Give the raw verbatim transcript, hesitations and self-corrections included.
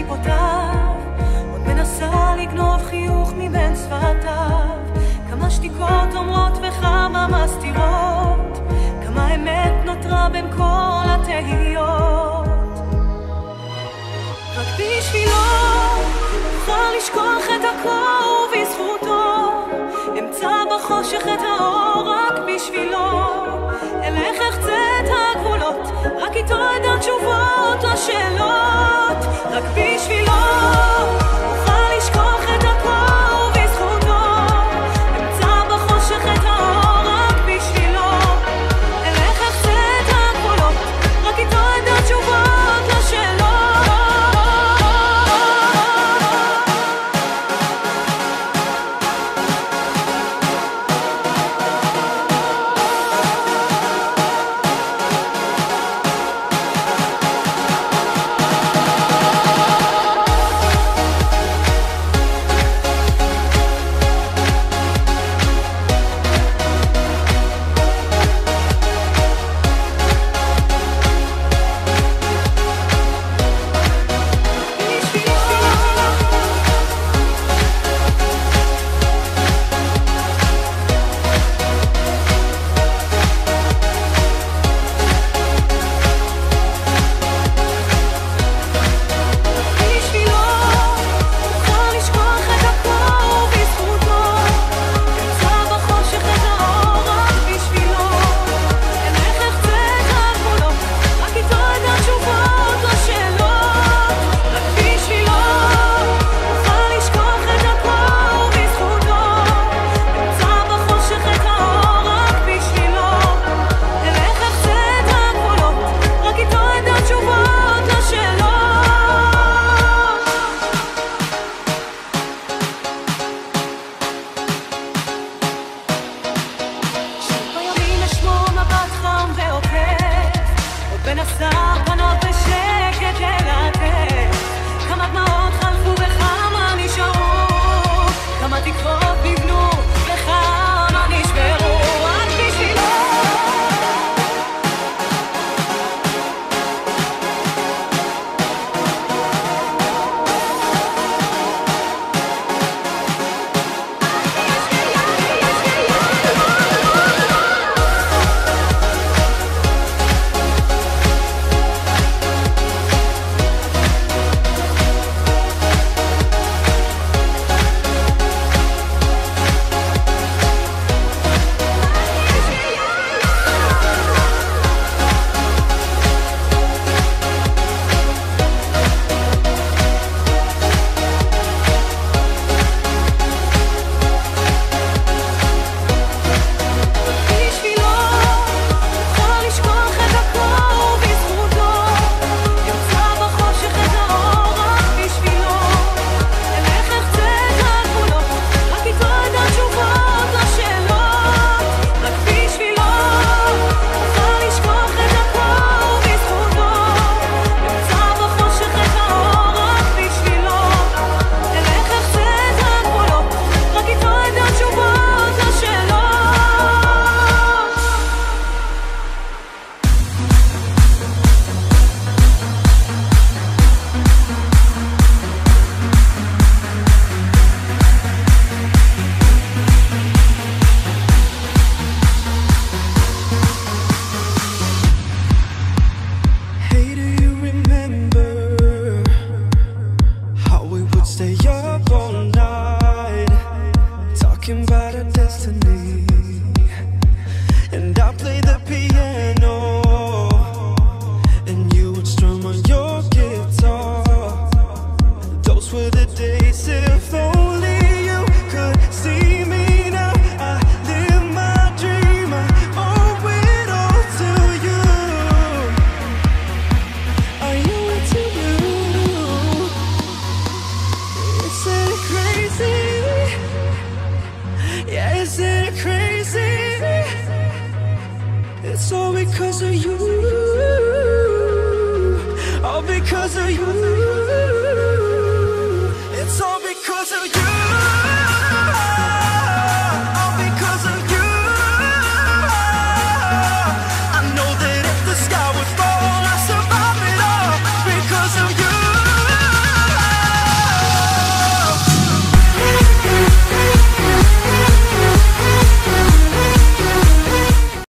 טיפותיו, עוד מנסה לגנוב חיוך מבין שפתיו. כמה שתיקות אומרות וכמה מסתירות, כמה אמת נותרה בין כל התהיות. רק בשבילו אוכל לשכוח את הכל ובזכותו אמצא בחושך את האור. רק בשבילו אלך אחצה את הגבולות, רק איתו אדע תשובות לשאלות. רק בשבילו אוכל לשכוח את הכל ובזכותו אמצא בחושך את האור. רק בשבילו אלך אחצה את הגבולות, רק איתו אדע תשובות לשאלות. It's all because of you, all because of you.